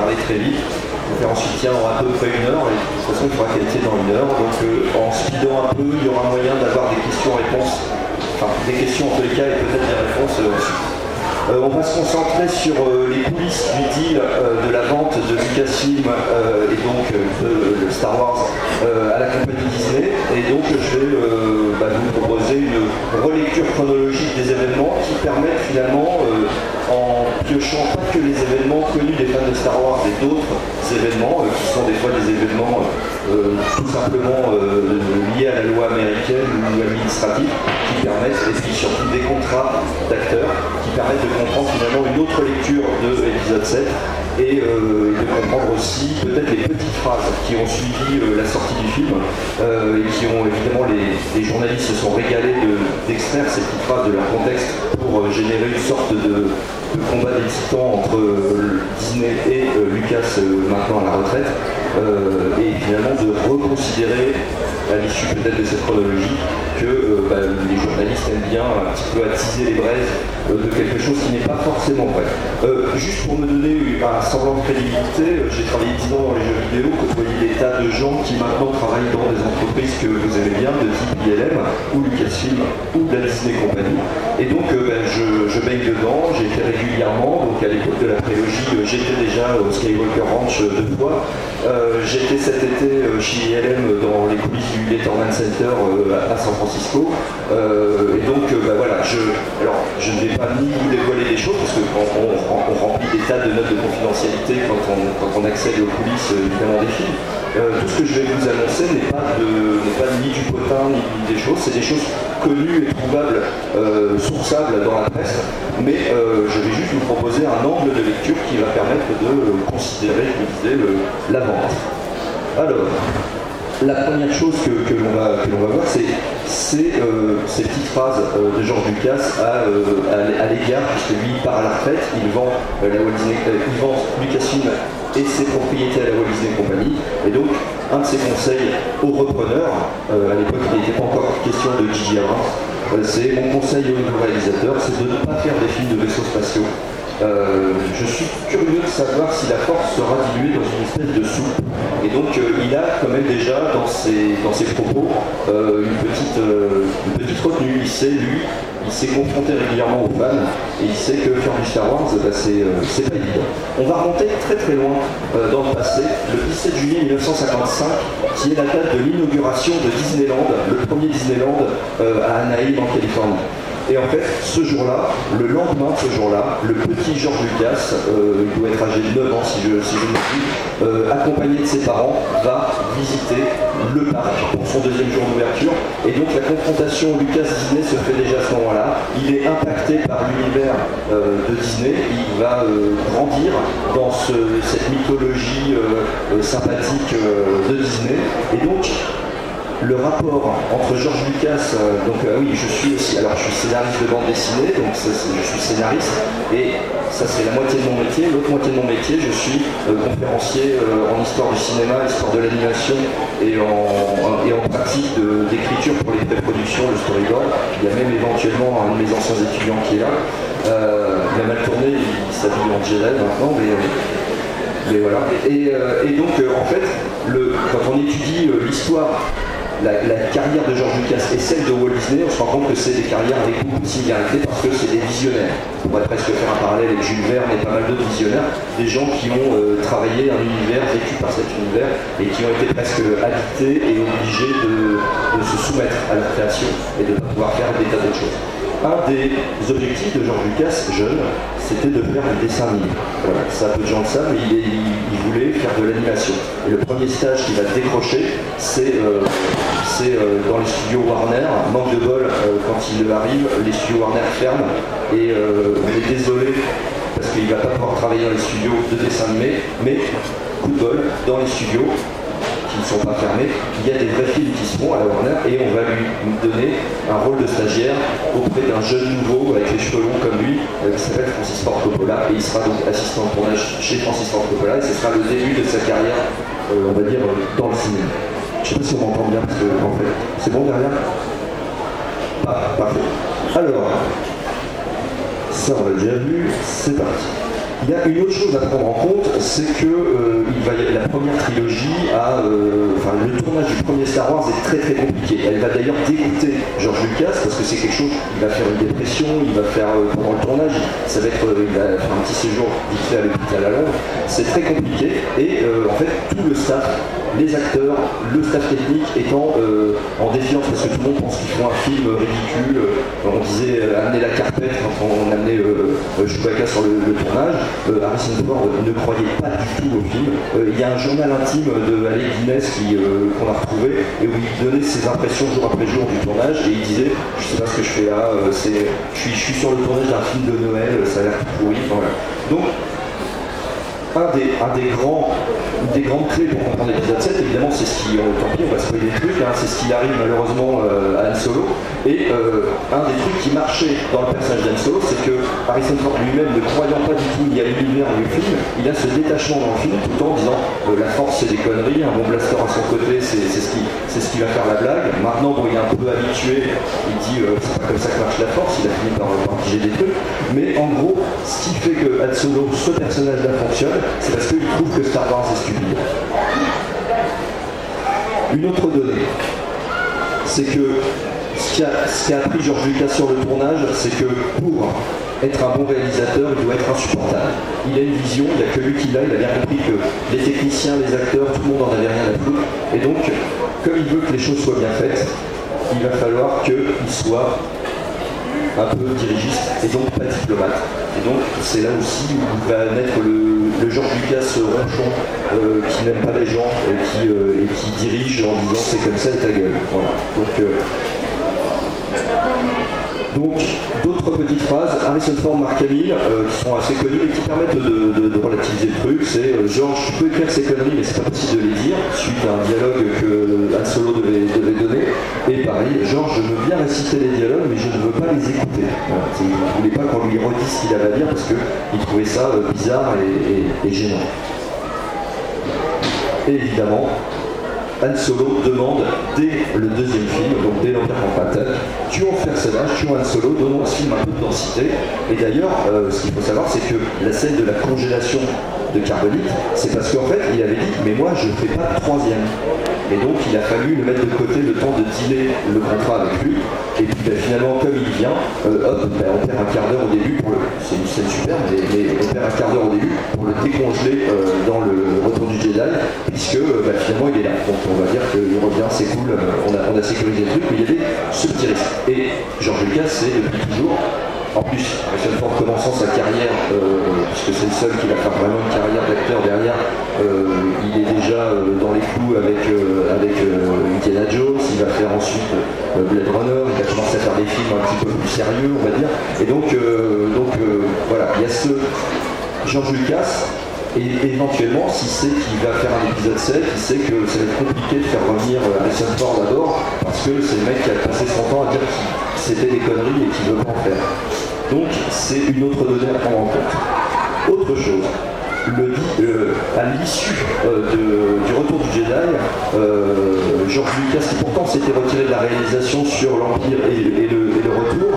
parler très vite. La conférence tient à peu près 1 heure, et de toute façon, il faudra qu'elle tienne dans 1 heure. Donc, en speedant un peu, il y aura moyen d'avoir des questions-réponses, enfin, des questions en tous les cas, et peut-être des réponses ensuite. On va se concentrer sur les coulisses du deal de la vente de Lucasfilm et donc de Star Wars à la compagnie Disney. Et donc je vais vous proposer une relecture chronologique des événements qui permettent finalement, en piochant pas que les événements connus des fans de Star Wars et d'autres événements, qui sont des fois des événements tout simplement liés à la loi américaine ou administrative, qui permettent, et puis surtout des contrats d'acteurs, qui permettent de comprendre finalement une autre lecture de l'épisode 7 et de comprendre aussi peut-être les petites phrases qui ont suivi la sortie du film et qui ont évidemment, les journalistes se sont régalés d'extraire ces petites phrases de leur contexte pour générer une sorte de combat des titans entre Disney et Lucas maintenant à la retraite et finalement de reconsidérer à l'issue peut-être de cette chronologie que les journalistes aiment bien un petit peu attiser les braises de quelque chose qui n'est pas forcément vrai. Juste pour me donner un semblant de crédibilité, j'ai travaillé 10 ans dans les jeux vidéo, côtoyé des tas de gens qui maintenant travaillent dans des entreprises que vous aimez bien, de type ILM, ou Lucasfilm, ou de la Disney Company. Et donc je baigne dedans, j'ai été régulièrement, donc à l'époque de la prélogie, j'étais déjà au Skywalker Ranch 2 fois. J'étais cet été chez ILM dans les coulisses du Letterman Center à San Francisco. Et donc voilà, je ne vais pas ni vous dévoiler des choses, parce que quand on remplit des tas de notes de confidentialité quand on accède aux coulisses évidemment des films. Tout ce que je vais vous annoncer n'est pas ni du potin ni des choses, c'est des choses connues et trouvables, sourçables dans la presse, mais je vais juste vous proposer un angle de lecture qui va permettre de considérer, je vous disais, la vente. Alors, la première chose que l'on va voir, c'est ces petites phrases de George Lucas à l'égard, puisque lui part à la retraite, il vend Lucasfilm et ses propriétés à la Walt Disney Company. Et donc, un de ses conseils aux repreneurs, à l'époque il n'était pas encore question de J.J. Abrams, c'est mon conseil aux nouveaux réalisateurs, c'est de ne pas faire des films de vaisseaux spatiaux. Je suis curieux de savoir si la force sera diluée dans une espèce de soupe. Et donc il a quand même déjà dans ses propos une petite retenue. Il sait, lui, il s'est confronté régulièrement aux fans et il sait que faire du Star Wars, c'est pas évident. On va remonter très très loin dans le passé, le 17 juillet 1955, qui est la date de l'inauguration de Disneyland, le premier Disneyland à Anaheim en Californie. Et en fait, ce jour-là, le lendemain de ce jour-là, le petit George Lucas, il doit être âgé de 9 ans si je me dis, accompagné de ses parents, va visiter le parc pour son deuxième jour d'ouverture. Et donc la confrontation Lucas-Disney se fait déjà à ce moment-là. Il est impacté par l'univers de Disney, il va grandir dans cette mythologie sympathique de Disney. Et donc, le rapport entre George Lucas, oui, je suis scénariste de bande dessinée, donc je suis scénariste, et ça c'est la moitié de mon métier. L'autre moitié de mon métier, je suis conférencier en histoire du cinéma, histoire de l'animation et en pratique d'écriture pour les pré-productions, le storyboard. Il y a même éventuellement un de mes anciens étudiants qui est là. Il a mal tourné, il s'habille en Jedi maintenant, mais voilà. Et donc en fait, quand on étudie l'histoire, la carrière de George Lucas et celle de Walt Disney, on se rend compte que c'est des carrières avec beaucoup de similarités parce que c'est des visionnaires. On pourrait presque faire un parallèle avec Jules Verne et pas mal d'autres visionnaires, des gens qui ont travaillé un univers, vécu par cet univers et qui ont été presque habités et obligés de se soumettre à la création et de ne pas pouvoir faire des tas d'autres choses. Un des objectifs de George Lucas, jeune, c'était de faire du dessin animé. Voilà, ça peu de gens le savent, mais il voulait faire de l'animation. Et le premier stage qu'il va décrocher, c'est dans les studios Warner. Manque de bol, quand il arrive, les studios Warner ferment et on est désolé parce qu'il ne va pas pouvoir travailler dans les studios de dessin animé, mais coup de bol, dans les studios qui ne sont pas fermés, il y a des vrais films qui se font à la Warner et on va lui donner un rôle de stagiaire auprès d'un jeune nouveau avec les cheveux longs comme lui qui s'appelle Francis Ford Coppola, et il sera donc assistant de tournage chez Francis Ford Coppola et ce sera le début de sa carrière, on va dire, dans le cinéma. Je ne sais pas si on m'entend bien parce que en fait, c'est bon derrière? Parfait. Alors, ça on l'a déjà vu, c'est parti. Il y a une autre chose à prendre en compte, c'est que la première trilogie le tournage du premier Star Wars est très très compliqué. Elle va d'ailleurs dégoûter George Lucas parce que c'est quelque chose, il va faire une dépression, il va faire pendant le tournage, il va faire un petit séjour vite fait à l'hôpital à Londres. C'est très compliqué et en fait tout le staff, les acteurs, le staff technique étant en défiance parce que tout le monde pense qu'ils font un film ridicule. On disait amener la carpette quand on amenait Chewbacca sur le tournage. Harrison Ford ne croyait pas du tout au film. Il y a un journal intime de Alec Guinness qu'on a retrouvé et où il donnait ses impressions jour après jour du tournage et il disait je sais pas ce que je fais là, je suis sur le tournage d'un film de Noël, ça a l'air tout pourri. Voilà. Donc une des grandes clés pour comprendre l'épisode 7, évidemment, c'est ce qui, tant pis, on va spoiler des trucs, c'est ce qui arrive malheureusement à Han Solo. Et un des trucs qui marchait dans le personnage d'Han Solo, c'est que Harrison Ford lui-même, ne croyant pas du tout il y a l'univers du film, il a ce détachement dans le film tout en disant la force c'est des conneries, un bon blaster à son côté c'est ce qui va faire la blague. Maintenant bon, il est un peu habitué, il dit c'est pas comme ça que marche la force, il a fini par piger des trucs, mais en gros ce qui fait que Han Solo, ce personnage-là fonctionne, c'est parce qu'il trouve que Star Wars est stupide. Une autre donnée, c'est que ce qui a appris George Lucas sur le tournage, c'est que pour être un bon réalisateur, il doit être insupportable. Il a une vision, il n'y a que lui qui l'a, il a bien compris que les techniciens, les acteurs, tout le monde en avait rien à foutre. Et donc, comme il veut que les choses soient bien faites, il va falloir qu'il soit un peu dirigiste et donc pas diplomate. Et donc c'est là aussi où va naître le George Lucas ronchon qui n'aime pas les gens et qui dirige en disant c'est comme ça et ta gueule. Voilà. Donc d'autres petites phrases, Harrison Ford, Mark Hamill, qui sont assez connues et qui permettent de relativiser le truc. C'est George, tu peux écrire ces conneries mais c'est pas possible de les dire, suite à un dialogue que Han Solo devait donner. Et pareil, George, je veux bien réciter les dialogues mais je ne veux pas les écouter. Voilà. Il ne voulait pas qu'on lui redise ce qu'il avait à dire parce qu'il trouvait ça bizarre et gênant. Et évidemment, Han Solo demande dès le deuxième film, donc dès l'Empire contre-attaque, tuons le personnage, tuons Han Solo, donnons à ce film un peu de densité. Et d'ailleurs, ce qu'il faut savoir, c'est que la scène de la congélation de carbonite, c'est parce qu'en fait, il avait dit, mais moi, je ne fais pas de troisième. Et donc, il a fallu le mettre de côté le temps de dealer le contrat avec lui. Et puis, finalement, comme il vient, on perd un quart d'heure au début, c'est une scène superbe, mais on perd un quart d'heure au début pour le décongeler dans le Retour du Jedi, puisque finalement, il est là. Donc, on va dire qu'il revient, c'est cool, on a sécurisé le truc, mais il y avait ce petit risque. Et George Lucas, c'est depuis toujours. En plus, Harrison Ford commençant sa carrière, puisque c'est le seul qui va faire vraiment une carrière d'acteur derrière, il est déjà dans les clous avec Indiana Jones, il va faire ensuite Blade Runner, il va commencer à faire des films un petit peu plus sérieux, on va dire. Et donc voilà, il y a ce George Lucas, et éventuellement, s'il sait qu'il va faire un épisode 7, il sait que ça va être compliqué de faire revenir Harrison Ford d'abord, parce que c'est le mec qui a passé son temps à dire que c'était des conneries et qu'il veut pas en faire. Donc c'est une autre donnée à prendre en compte. Autre chose, à l'issue du Retour du Jedi, George Lucas, qui pourtant s'était retiré de la réalisation sur l'Empire et le Retour,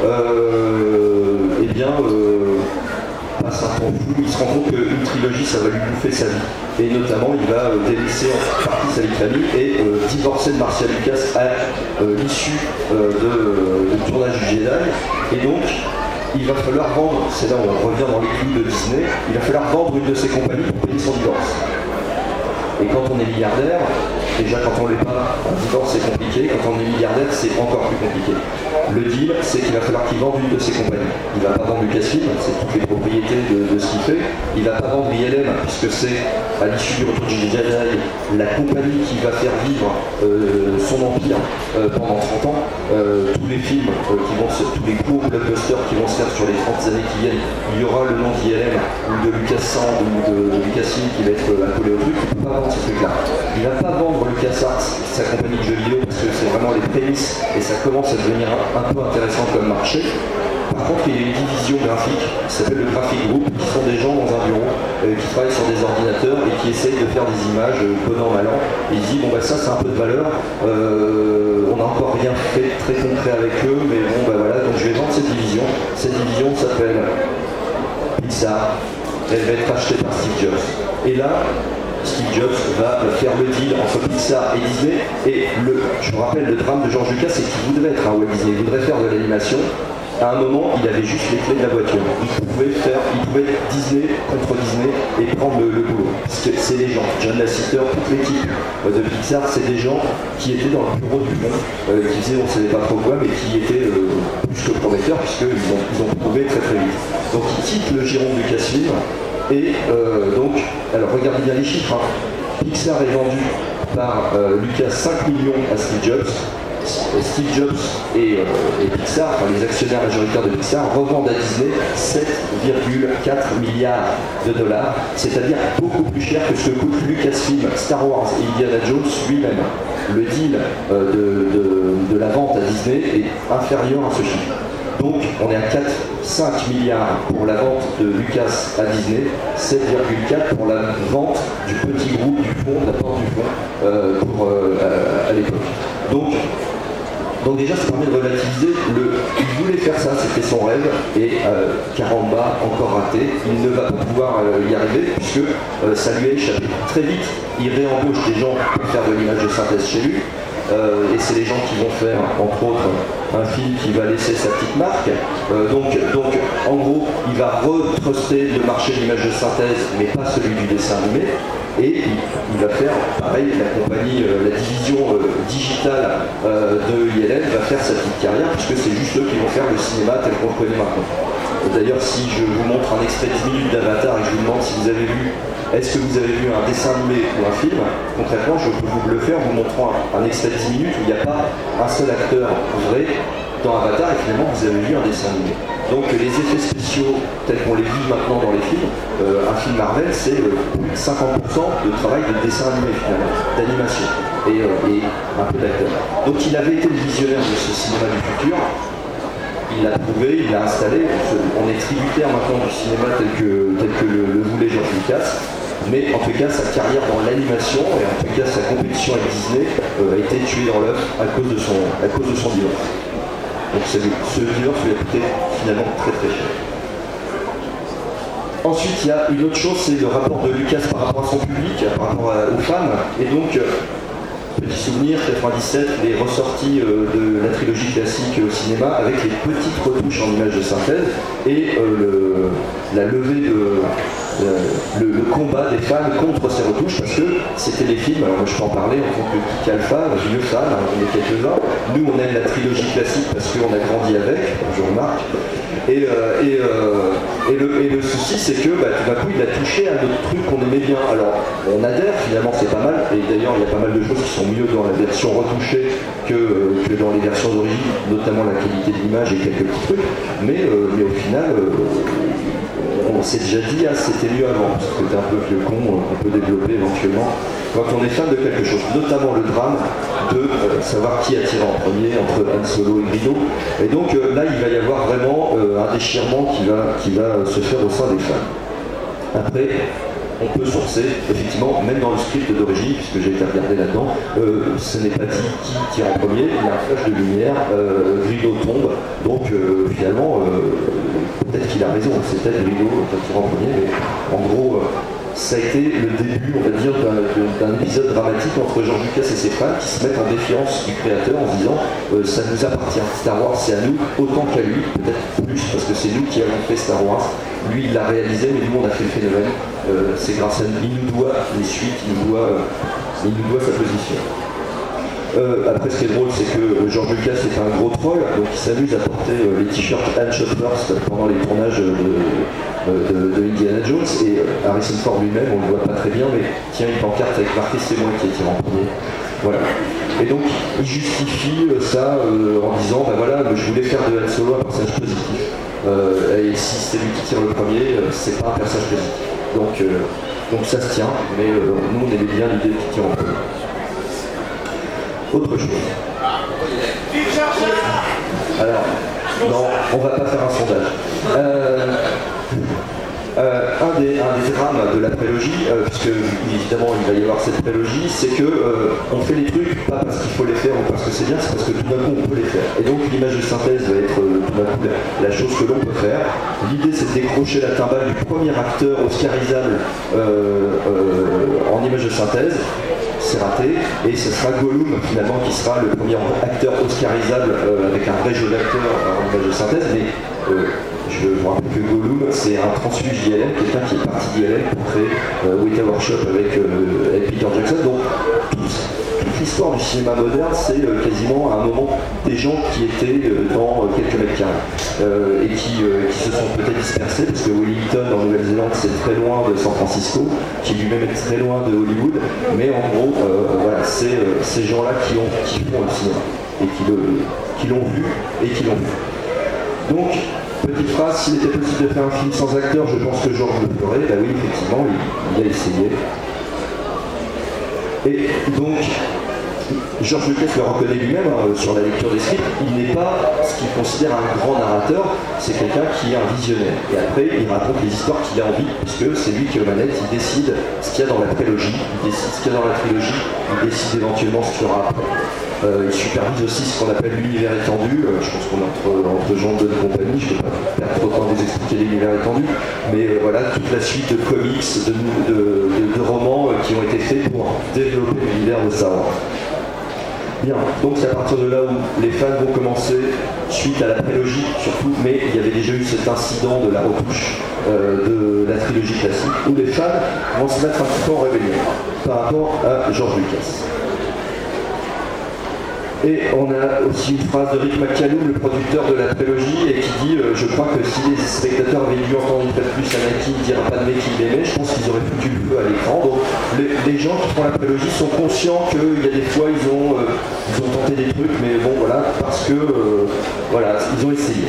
passe un temps fou, il se rend compte qu'une trilogie ça va lui bouffer sa vie. Et notamment il va délaisser en partie sa vie de famille et divorcer de Marcia Lucas à l'issue du tournage du Jedi. Et donc il va falloir vendre, c'est là où on revient dans les clous de Disney, il va falloir vendre une de ses compagnies pour payer son divorce. Et quand on est milliardaire, déjà quand on l'est pas, un divorce c'est compliqué, quand on est milliardaire c'est encore plus compliqué. Le deal, c'est qu'il va falloir qu'il vende une de ses compagnies. Il ne va pas vendre Lucasfilm, c'est toutes les propriétés de ce qu'il fait. Il ne va pas vendre ILM, puisque c'est, à l'issue du Retour du Jedi, la compagnie qui va faire vivre son empire pendant 30 ans. Tous les films, tous les gros blockbusters qui vont se faire sur les 30 années qui viennent, il y aura le nom d'ILM ou de LucasArts ou de Lucasfilm qui va être accolé au truc. Il ne peut pas vendre ce truc-là. Il ne va pas vendre LucasArts, sa compagnie de jeux vidéo, parce que c'est vraiment les prémices et ça commence à devenir un peu intéressant comme marché. Par contre, il y a une division graphique qui s'appelle le Graphic Group, qui sont des gens dans un bureau qui travaillent sur des ordinateurs et qui essayent de faire des images bon an mal an. Et ils disent bon ça c'est un peu de valeur, on n'a encore rien fait très concret avec eux, mais bon voilà, donc je vais vendre cette division. Cette division s'appelle Pixar, elle va être rachetée par Steve Jobs. Et là, Steve Jobs va faire le deal entre Pixar et Disney. Et je vous rappelle, le drame de George Lucas, c'est qu'il voudrait être un Walt Disney, il voudrait faire de l'animation. À un moment, il avait juste les clés de la voiture. Il pouvait être Disney contre Disney et prendre le boulot. Parce que c'est des gens, John Lasseter, toute l'équipe de Pixar, c'est des gens qui étaient dans le bureau du monde, qui faisaient on ne savait pas trop quoi, mais qui étaient plus que prometteurs, puisqu'ils ont prouvé très très vite. Donc ils quittent le giron de Lucasfilm, et donc, alors regardez bien les chiffres, hein. Pixar est vendu par Lucas 5 millions à Steve Jobs. Steve Jobs et Pixar, enfin les actionnaires majoritaires de Pixar, revendent à Disney 7,4 milliards de dollars, c'est-à-dire beaucoup plus cher que ce que coûte Lucasfilm, Star Wars et Indiana Jones lui-même. Le deal de la vente à Disney est inférieur à ce chiffre. Donc on est à 5 milliards pour la vente de Lucas à Disney, 7,4 pour la vente du petit groupe du fond, de la porte du fond à l'époque. Donc déjà, ça permet de relativiser. Il voulait faire ça, c'était son rêve, et caramba, encore raté. Il ne va pas pouvoir y arriver, puisque ça lui a échappé. Très vite, il réembauche des gens pour faire de l'image de synthèse chez lui, et c'est les gens qui vont faire, entre autres, un film qui va laisser sa petite marque. Donc, en gros, il va retruster le marché de l'image de synthèse, mais pas celui du dessin animé. Et il va faire, pareil, la compagnie, la division digitale de ILM va faire sa petite carrière, puisque c'est juste eux qui vont faire le cinéma tel qu'on le connaît maintenant. D'ailleurs, si je vous montre un extrait de 10 minutes d'Avatar et que je vous demande si vous avez vu, est-ce que vous avez vu un dessin animé ou un film, concrètement, je peux vous bluffer en vous montrant un extrait de 10 minutes où il n'y a pas un seul acteur vrai dans Avatar, et finalement, vous avez vu un dessin animé. Donc les effets spéciaux tels qu'on les vit maintenant dans les films, un film Marvel, c'est 50% de travail de dessin animé finalement, d'animation et un peu d'acteur. Donc il avait été le visionnaire de ce cinéma du futur, il l'a prouvé, il l'a installé, on est tributaire maintenant du cinéma tel que le voulait George Lucas, mais en tout cas sa carrière dans l'animation et en tout cas sa compétition avec Disney a été tuée dans l'œuf à cause de son divorce. Donc ce divorce lui a coûté finalement très très cher. Ensuite, il y a une autre chose, c'est le rapport de Lucas par rapport à son public, par rapport aux fans. Et donc, petit souvenir, 97, les ressorties de la trilogie classique au cinéma avec les petites retouches en images de synthèse et la levée le combat des fans contre ces retouches, parce que c'était les films, alors moi je peux en parler en tant que geek alpha, vieux fan, on est quelques-uns, nous on aime la trilogie classique parce qu'on a grandi avec, je remarque, et le souci c'est que tout d'un coup il a touché à notre truc qu'on aimait bien. Alors on adhère, finalement c'est pas mal, et d'ailleurs il y a pas mal de choses qui sont mieux dans la version retouchée que dans les versions d'origine, notamment la qualité de l'image et quelques petits trucs, mais au final on s'est déjà dit c'était mieux avant, parce que c'était un peu vieux con, on peut développer éventuellement quand on est fan de quelque chose, notamment le drame de savoir qui a tiré en premier entre Han Solo et Greedo. Et donc là il va y avoir vraiment un déchirement qui va se faire au sein des fans. Après, on peut sourcer, effectivement, même dans le script d'origine, puisque j'ai été regardé là-dedans, ce n'est pas dit qui tire en premier, il y a un flash de lumière, Greedo tombe, donc finalement, peut-être qu'il a raison, c'est peut-être Greedo qui tire en premier, mais en gros, ça a été le début, on va dire, d'un épisode dramatique entre George Lucas et ses fans qui se mettent en défiance du créateur en se disant ça nous appartient, Star Wars c'est à nous autant qu'à lui, peut-être plus, parce que c'est nous qui avons fait Star Wars, lui il l'a réalisé, mais nous on a fait le phénomène, c'est grâce à lui, il nous doit les suites, il nous doit sa position. Après ce qui est drôle c'est que George Lucas est un gros troll, donc il s'amuse à porter les t-shirts Han Shot First pendant les tournages de Indiana Jones, et Harrison Ford lui-même, on le voit pas très bien, mais tient une pancarte avec marqué c'est moi qui ai tiré en premier. Voilà. Et donc il justifie ça en disant voilà, je voulais faire de Han Solo un personnage positif. Et si c'est lui qui tire le premier, c'est pas un personnage positif. Donc ça se tient, mais nous on aimait bien l'idée qui tire en premier. Autre chose. Alors, non, on va pas faire un sondage. un des drames de la prélogie, puisque évidemment il va y avoir cette prélogie, c'est que on fait les trucs pas parce qu'il faut les faire ou parce que c'est bien, c'est parce que tout d'un coup on peut les faire. Et donc l'image de synthèse va être tout d'un coup la chose que l'on peut faire. L'idée c'est de décrocher la timbale du premier acteur oscarisable en image de synthèse. C'est raté, et ce sera Gollum finalement qui sera le premier acteur oscarisable avec un vrai jeu d'acteur en image de synthèse, mais je vous rappelle que Gollum c'est un transfuge d'ILM, quelqu'un qui est parti d'ILM pour créer Weta Workshop avec Peter Jackson. Donc toute l'histoire du cinéma moderne, c'est quasiment à un moment des gens qui étaient dans quelques mètres carrés et qui se sont peut-être dispersés, parce que Wellington en Nouvelle-Zélande c'est très loin de San Francisco, qui lui-même est très loin de Hollywood, mais en gros voilà, c'est ces gens-là qui font le cinéma et qui l'ont vu et qui l'ont vu. Donc petite phrase, s'il était possible de faire un film sans acteur, je pense que Georges le ferait. Bah oui, effectivement, il a essayé. Et donc, George Lucas le reconnaît lui-même sur la lecture des scripts, il n'est pas ce qu'il considère un grand narrateur, c'est quelqu'un qui est un visionnaire. Et après, il raconte les histoires qu'il a envie, puisque c'est lui qui est aux manettes, il décide ce qu'il y a dans la prélogie, il décide ce qu'il y a dans la trilogie, il décide éventuellement ce qu'il y aura après. Il supervise aussi ce qu'on appelle l'univers étendu. Je pense qu'on est entre gens de compagnie, je ne vais pas perdre trop de temps à vous expliquer l'univers étendu, mais voilà, toute la suite de comics, de romans qui ont été faits pour développer l'univers de Star Wars. Bien, donc c'est à partir de là où les fans vont commencer, suite à la prélogie surtout, mais il y avait déjà eu cet incident de la retouche de la trilogie classique, où les fans vont se mettre un petit peu en rébellion par rapport à George Lucas. Et on a aussi une phrase de Rick McCallum, le producteur de la prélogie, et qui dit je crois que si les spectateurs avaient dû entendre une fois de plus Anakin dire à Padmé qu'il l'aimait, je pense qu'ils auraient foutu le feu à l'écran. Donc les gens qui font la prélogie sont conscients qu'il y a des fois ils ont tenté des trucs, mais bon voilà, parce que voilà, ils ont essayé.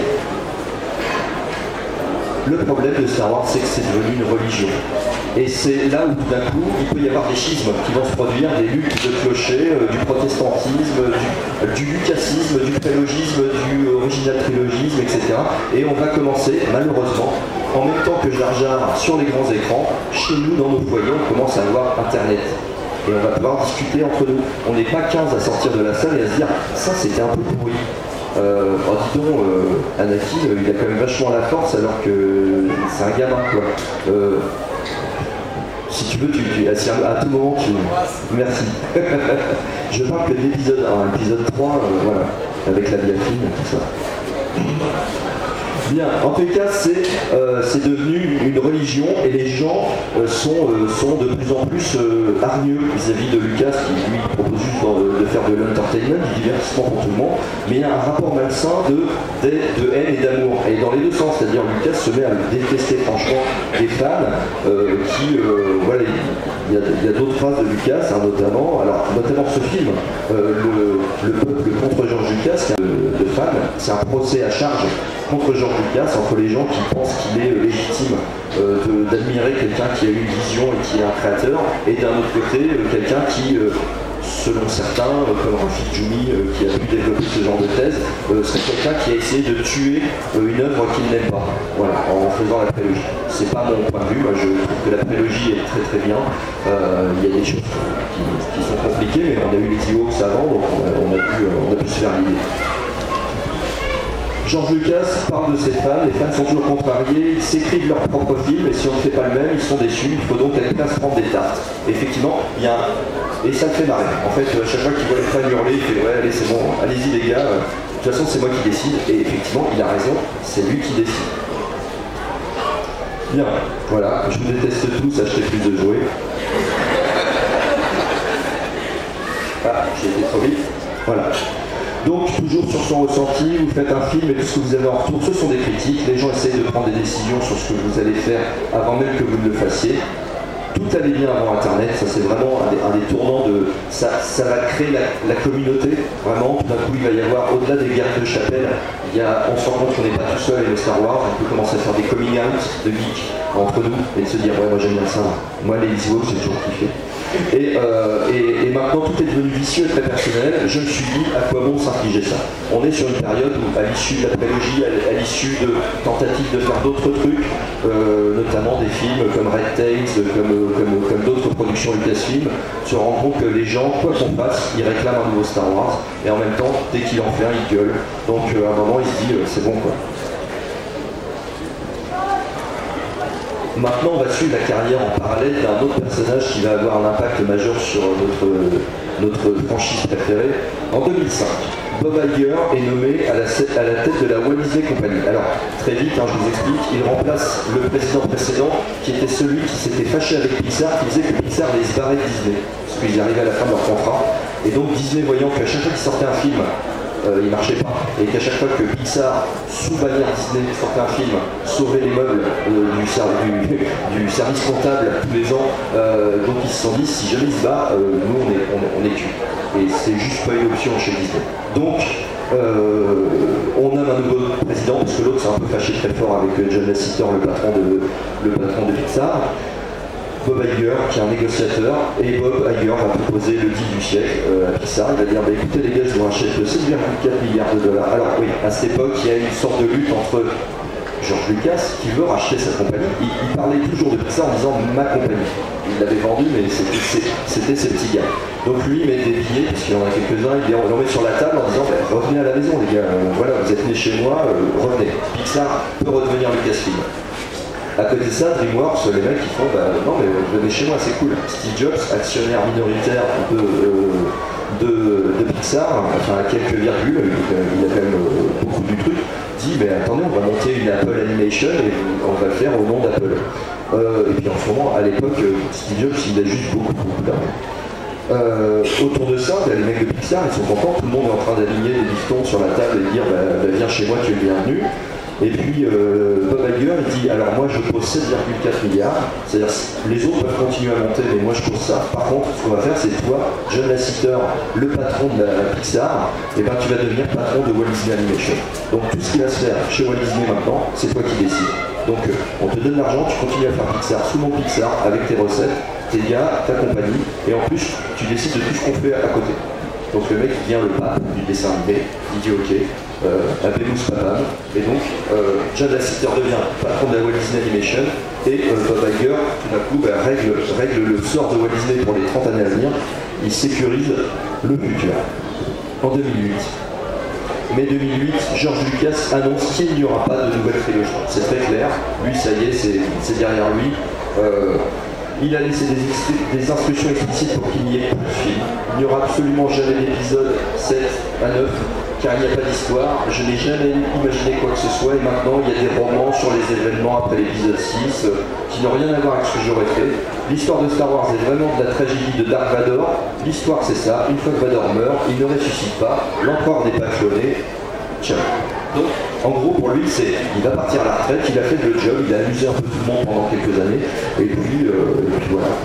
Le problème de Star Wars, c'est que c'est devenu une religion. Et c'est là où tout d'un coup, il peut y avoir des schismes qui vont se produire, des luttes de clochers, du protestantisme, du lucasisme, du prélogisme, du original trilogisme, etc. Et on va commencer, malheureusement, en même temps que Jar Jar sur les grands écrans, chez nous, dans nos foyers, on commence à avoir Internet. Et on va pouvoir discuter entre nous. On n'est pas 15 à sortir de la salle et à se dire « ça c'était un peu pourri ». Oh, dis donc, Anakin, il a quand même vachement la force alors que c'est un gamin, quoi. Si tu veux, à tout moment, merci. Je parle que de l'épisode 1, l'épisode 3, voilà, avec la biafine, tout ça. Bien, en tout cas, c'est devenu une religion et les gens sont de plus en plus hargneux vis-à-vis de Lucas qui lui propose juste de faire de l'entertainment, du divertissement pour tout le monde, mais il y a un rapport malsain de haine et d'amour. Et dans les deux sens, c'est-à-dire Lucas se met à détester franchement des fans voilà, il y a d'autres phrases de Lucas, hein, notamment ce film, le peuple contre George Lucas, de fans, c'est un procès à charge contre George Lucas, entre les gens qui pensent qu'il est légitime d'admirer quelqu'un qui a eu une vision et qui est un créateur, et d'un autre côté, quelqu'un qui, selon certains, comme Rafik Djoumi, qui a pu développer ce genre de thèse, serait quelqu'un qui a essayé de tuer une œuvre qu'il n'aime pas, voilà, en faisant la prélogie. C'est pas mon point de vue, moi je trouve que la prélogie est très très bien. Il y a des choses qui sont compliquées, mais on a eu les Ewoks avant, donc on a pu se faire l'idée. George Lucas parle de ses fans, les fans sont toujours contrariés, ils s'écrivent leur propre film et si on ne fait pas le même, ils sont déçus, il faut donc quelqu'un se prendre des tartes. Effectivement, il y a et ça le fait marrer. En fait, à chaque fois qu'il voit les fans hurler, il fait ouais allez c'est bon, allez-y les gars, de toute façon c'est moi qui décide, et effectivement il a raison, c'est lui qui décide. Bien, voilà, je vous déteste tous, achetez plus de jouets. Ah, j'ai été trop vite. Voilà. Donc, toujours sur son ressenti, vous faites un film et tout ce que vous avez en retour, ce sont des critiques. Les gens essayent de prendre des décisions sur ce que vous allez faire avant même que vous ne le fassiez. Tout allait bien avant Internet, ça c'est vraiment un des tournants de... Ça va créer la communauté, vraiment. Tout d'un coup, il va y avoir, au-delà des guerres de chapelle, on se rend compte qu'on n'est pas tout seul avec le Star Wars, on peut commencer à faire des coming out de geeks entre nous et de se dire, ouais, moi j'aime bien ça. Moi, les Ewoks, j'ai toujours kiffé. Et maintenant tout est devenu vicieux et très personnel. Je me suis dit à quoi bon s'infliger ça. On est sur une période où, à l'issue de la prélogie, à l'issue de tentatives de faire d'autres trucs, notamment des films comme Red Tails, comme d'autres productions Lucasfilm, se rend compte que les gens, quoi qu'on fasse, ils réclament un nouveau Star Wars, et en même temps, dès qu'il en fait un, ils gueulent. Donc à un moment, il se dit, c'est bon quoi. Maintenant, on va suivre la carrière en parallèle d'un autre personnage qui va avoir un impact majeur sur notre franchise préférée. En 2005, Bob Iger est nommé à la tête de la Walt Disney Company. Alors, très vite, je vous explique, il remplace le président précédent qui était celui qui s'était fâché avec Pixar, qui disait que Pixar les barrait de Disney, parce qu'ils arrivaient à la fin de leur contrat. Et donc Disney, voyant qu'à chaque fois qu'ils sortaient un film, il marchait pas, et qu'à chaque fois que Pixar, sous bannière Disney, sortait un film, sauvait les meubles du service comptable tous les ans, donc ils se sont dit, si jamais il se bat, nous on est cul. Et c'est juste pas une option chez Disney. Donc, on a un nouveau président, parce que l'autre s'est un peu fâché très fort avec John Lasseter, le patron de Pixar. Bob Iger, qui est un négociateur, et Bob Iger va proposer le deal du siècle à Pixar. Il va dire, écoutez les gars, je vous rachète 7,4 milliards de dollars. Alors oui, à cette époque, il y a une sorte de lutte entre George Lucas, qui veut racheter sa compagnie. Il parlait toujours de Pixar en disant « ma compagnie ». Il l'avait vendu, mais c'était ses petits gars. Donc lui, il met des billets, parce qu'il y en a quelques-uns, il les met sur la table en disant « revenez à la maison les gars, voilà, vous êtes nés chez moi, revenez ». Pixar peut redevenir Lucasfilm. À côté de ça, DreamWorks, les mecs qui font non mais venez chez moi, c'est cool. Steve Jobs, actionnaire minoritaire de Pixar, enfin à quelques virgules, il a quand même beaucoup du truc, dit mais attendez, on va monter une Apple Animation et on va le faire au nom d'Apple. Et puis en ce moment, à l'époque, Steve Jobs il a juste beaucoup d'argent. Autour de ça, les mecs de Pixar ils sont contents, tout le monde est en train d'aligner des bifetons sur la table et dire viens chez moi, tu es le bienvenu. Et puis Bob Iger il dit alors moi je pose 7,4 milliards, c'est-à-dire les autres peuvent continuer à monter mais moi je pose ça. Par contre ce qu'on va faire c'est toi, John Lasseter, le patron de la Pixar, et ben tu vas devenir patron de Walt Disney Animation. Donc tout ce qui va se faire chez Walt Disney maintenant, c'est toi qui décides. Donc on te donne l'argent, tu continues à faire Pixar sous mon Pixar avec tes recettes, tes gars, ta compagnie, et en plus tu décides de tout ce qu'on fait à côté. Donc le mec vient le pape du dessin animé, il dit ok, appelez-nous ce papam. Et donc John Lasseter devient patron de la Walt Disney Animation et Bob Iger tout d'un coup règle le sort de Walt Disney pour les 30 années à venir. Il sécurise le futur. En 2008. Mai 2008, George Lucas annonce qu'il n'y aura pas de nouvelle trilogie. C'est très clair, lui ça y est, c'est derrière lui. Il a laissé des instructions explicites pour qu'il n'y ait plus de film. Il n'y aura absolument jamais d'épisode 7 à 9, car il n'y a pas d'histoire. Je n'ai jamais imaginé quoi que ce soit, et maintenant il y a des romans sur les événements après l'épisode 6, qui n'ont rien à voir avec ce que j'aurais fait. L'histoire de Star Wars est vraiment de la tragédie de Dark Vador. L'histoire c'est ça, une fois que Vador meurt, il ne ressuscite pas, l'empereur n'est pas cloné. Ciao. Donc, en gros, pour lui, il va partir à la retraite, il a fait le job, il a amusé un peu tout le monde pendant quelques années, et puis voilà.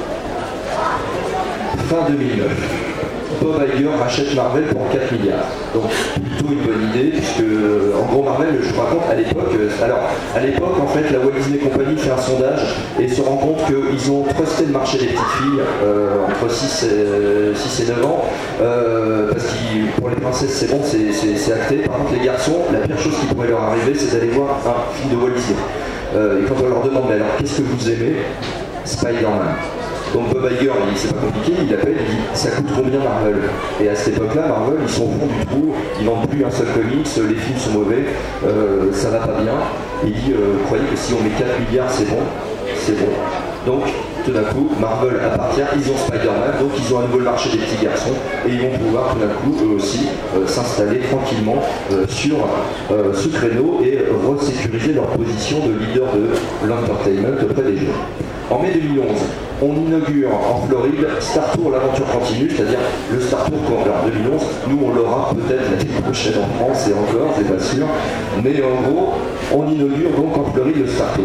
Fin 2009. Bob Iger rachète Marvel pour 4 milliards. Donc, plutôt une bonne idée, puisque, en gros, Marvel, je vous raconte, à l'époque, en fait, la Walt Disney Company fait un sondage et se rend compte qu'ils ont trusté le marché des petites filles entre 6 et 9 ans, parce que pour les princesses, c'est bon, c'est acté. Par contre, les garçons, la pire chose qui pourrait leur arriver, c'est d'aller voir un film de Walt Disney. Et quand on leur demande, mais alors, qu'est-ce que vous aimez? Spider-Man. Donc Bob Iger, c'est pas compliqué, il appelle, il dit ça coûte combien Marvel? Et à cette époque-là, Marvel, ils sont au fond du trou, ils vendent plus un seul comics, les films sont mauvais, ça va pas bien. Il dit vous croyez que si on met 4 milliards c'est bon? C'est bon. Donc tout d'un coup, Marvel appartient, ils ont Spider-Man, donc ils ont à nouveau le marché des petits garçons, et ils vont pouvoir tout d'un coup, eux aussi, s'installer tranquillement sur ce créneau et resécuriser leur position de leader de l'entertainment auprès des jeunes. En mai 2011, on inaugure en Floride Star Tour, l'aventure continue, c'est-à-dire le Star Tour qu'on verra en 2011. Nous, on l'aura peut-être l'année prochaine en France et encore, c'est pas sûr. Mais en gros, on inaugure donc en Floride le Star Tour.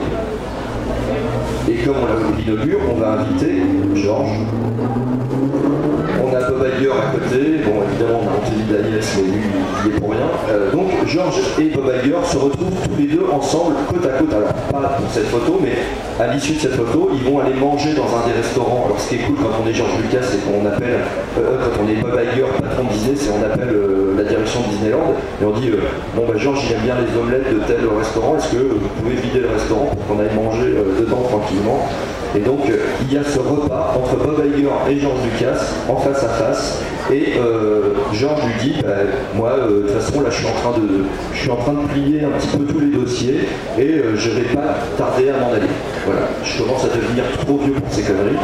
Et comme on l'inaugure, on va inviter George. On a Bob Iger à côté. Bon, évidemment, on a Anthony Daniels, mais lui, il y est pour rien. Donc, George et Bob Iger se retrouvent tous les deux ensemble, côte à côte. Alors, pas pour cette photo, mais à l'issue de cette photo, ils vont aller manger dans un des restaurants. Alors, ce qui est cool quand on est George Lucas, c'est qu'on appelle, quand on est Bob Iger, patron de Disney, c'est on appelle la direction de Disneyland, et on dit, bon, bah, George, il aime bien les omelettes de tel restaurant, est-ce que vous pouvez vider le restaurant pour qu'on aille manger dedans tranquillement? Et donc il y a ce repas entre Bob Iger et George Lucas en face à face, et George lui dit moi de toute façon là je suis en train de plier un petit peu tous les dossiers et je vais pas tarder à m'en aller. Voilà, je commence à devenir trop vieux pour ces conneries.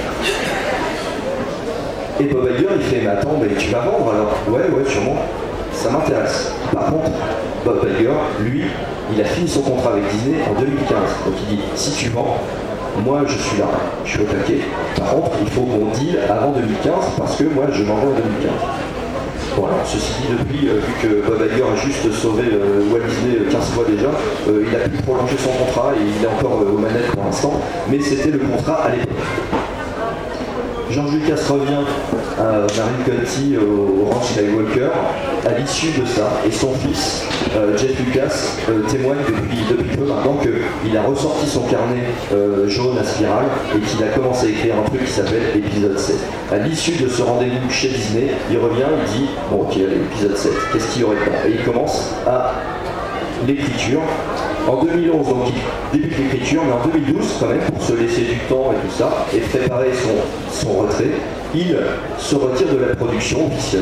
Et Bob Iger il fait mais attends, mais tu vas vendre alors? Ouais sûrement, ça m'intéresse. Par contre Bob Iger lui il a fini son contrat avec Disney en 2015, donc il dit si tu vends, moi je suis là, je suis au taquet. Par contre, il faut qu'on deal avant 2015 parce que moi je m'en vais en 2015. Voilà, ceci dit, depuis, vu que Bob Iger a juste sauvé Walt Disney 15 fois déjà, il a pu prolonger son contrat et il est encore aux manettes pour l'instant, mais c'était le contrat à l'époque. George Lucas revient à Marin County au ranch Skywalker à l'issue de ça, et son fils Jeff Lucas témoigne depuis peu maintenant qu'il a ressorti son carnet jaune à spirale et qu'il a commencé à écrire un truc qui s'appelle épisode 7. À l'issue de ce rendez-vous chez Disney, il revient, il dit bon ok, allez, épisode 7, qu'est-ce qu'il y aurait dedans? Et il commence à l'écriture. En 2011, donc il débute l'écriture, mais en 2012, quand même, pour se laisser du temps et tout ça, et préparer son retrait, il se retire de la production officielle.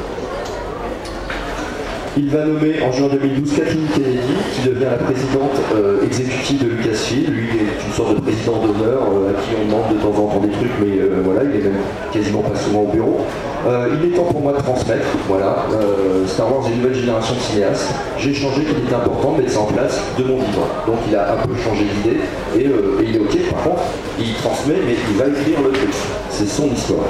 Il va nommer en juin 2012 Kathleen Kennedy, qui devient la présidente exécutive de Lucasfilm. Lui, il est une sorte de président d'honneur à qui on demande de temps en temps des trucs, mais voilà, il est même quasiment pas souvent au bureau. Il est temps pour moi de transmettre, voilà, Star Wars est une nouvelle génération de cinéastes. J'ai changé qu'il était important de mettre ça en place de mon vivant. Donc il a un peu changé d'idée et il est ok, par contre, il transmet, mais il va écrire le truc. C'est son histoire.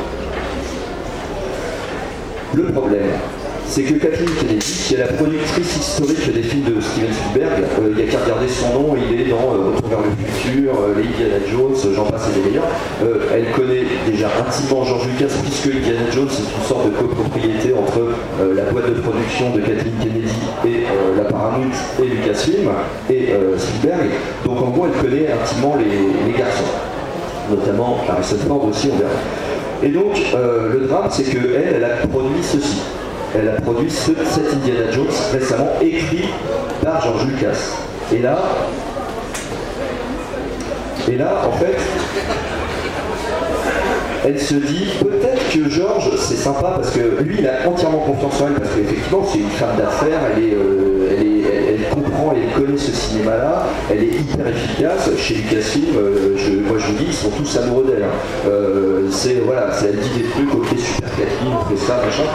Le problème, c'est que Kathleen Kennedy, qui est la productrice historique des films de Steven Spielberg, il n'y a qu'à regarder son nom, il est dans Retour vers le futur, les Indiana Jones, j'en passe et des meilleurs. Elle connaît déjà intimement George Lucas, puisque Indiana Jones est une sorte de copropriété entre la boîte de production de Kathleen Kennedy et la Paramount et Lucasfilm et Spielberg. Donc en gros, elle connaît intimement les garçons, notamment Harrison Ford aussi, on verra. Et donc le drame, c'est qu'elle a produit ceci. Elle a produit cet Indiana Jones récemment écrit par George Lucas. Et là, en fait, elle se dit peut-être que George, c'est sympa parce que lui, il a entièrement confiance en elle parce qu'effectivement, c'est une femme d'affaires, elle comprend, elle connaît ce cinéma-là, elle est hyper efficace. Chez Lucasfilm, moi je vous dis, ils sont tous amoureux d'elle. Voilà, elle dit des trucs, ok, super Kathleen, on fait ça, machin.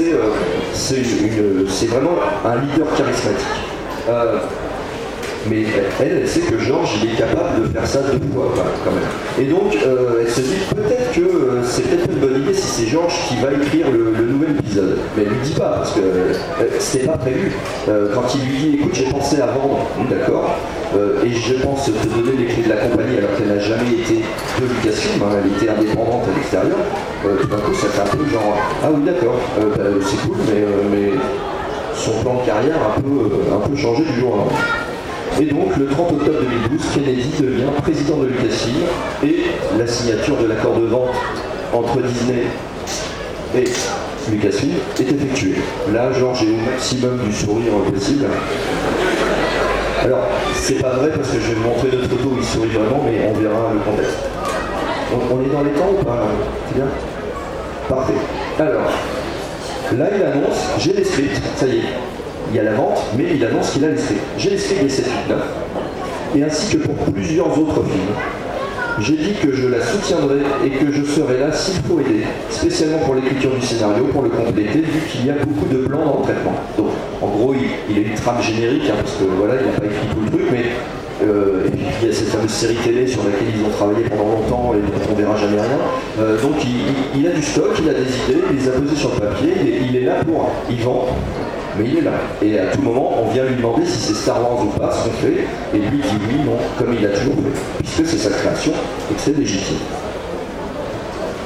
C'est vraiment un leader charismatique. Mais elle sait que George, il est capable de faire ça 2 fois, quand même. Et donc, elle se dit peut-être que c'est peut-être une bonne idée si c'est George qui va écrire le nouvel épisode. Mais elle lui dit pas, parce que c'était pas prévu. Quand il lui dit, écoute, j'ai pensé à vendre, d'accord, et je pense te donner les clés de la compagnie alors qu'elle n'a jamais été de Lucasfilm, elle était indépendante à l'extérieur, tout d'un coup, ça fait un peu genre, ah oui, d'accord, c'est cool, mais son plan de carrière a un peu changé du jour au lendemain. Et donc, le 30 octobre 2012, Kennedy devient président de Lucasfilm et la signature de l'accord de vente entre Disney et Lucasfilm est effectuée. Là, George est au maximum du sourire possible. Alors, c'est pas vrai parce que je vais vous montrer d'autres photos où il sourit vraiment, mais on verra le contexte. On est dans les temps ou pas? C'est bien? Parfait. Alors, là, il annonce, j'ai les scripts, ça y est. Il y a la vente, mais il annonce qu'il a les scripts. J'ai les scripts des 7, 8, 9, et ainsi que pour plusieurs autres films. J'ai dit que je la soutiendrai et que je serai là s'il faut aider, spécialement pour l'écriture du scénario, pour le compléter, vu qu'il y a beaucoup de plans dans le traitement. Donc, en gros, il a une trame générique, parce que voilà, il n'a pas écrit tout le truc, mais et puis il y a cette fameuse série télé sur laquelle ils ont travaillé pendant longtemps et dont on verra jamais rien. Donc il a du stock, il a des idées, il les a posées sur le papier, il est là pour, il vend. Mais il est là. Et à tout moment, on vient lui demander si c'est Star Wars ou pas, ce qu'on fait, et lui dit oui, non, comme il a toujours fait, puisque c'est sa création et que c'est légitime.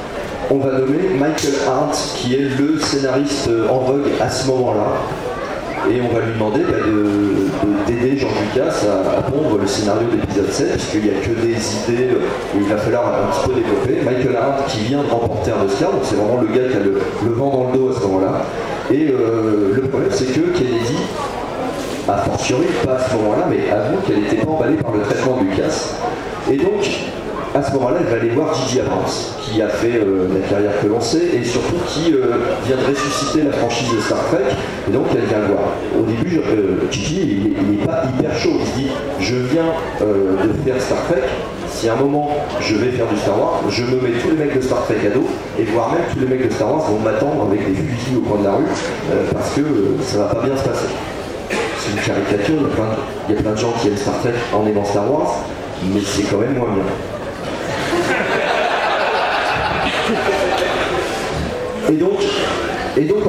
on va nommer Michael Arndt, qui est le scénariste en vogue à ce moment-là. Et on va lui demander d'aider George Lucas à pondre le scénario d'épisode 7, puisqu'il n'y a que des idées où il va falloir un petit peu développer. Michael Arndt qui vient de remporter un Oscar, donc c'est vraiment le gars qui a le vent dans le dos à ce moment-là. Et le problème, c'est que Kennedy, a fortiori, pas à ce moment-là, mais avoue qu'elle n'était pas emballée par le traitement de Lucas. Et donc, à ce moment-là, elle va aller voir J.J. Abrams, qui a fait la carrière que l'on sait, et surtout qui vient de ressusciter la franchise de Star Trek, et donc elle vient le voir. Au début, J.J. il n'est pas hyper chaud, il se dit, je viens de faire Star Trek, si à un moment je vais faire du Star Wars, je me mets tous les mecs de Star Trek à dos, et voire même tous les mecs de Star Wars vont m'attendre avec des fusils au coin de la rue, parce que ça va pas bien se passer. C'est une caricature, il y a plein de gens qui aiment Star Trek en aimant Star Wars, mais c'est quand même moins bien. Et donc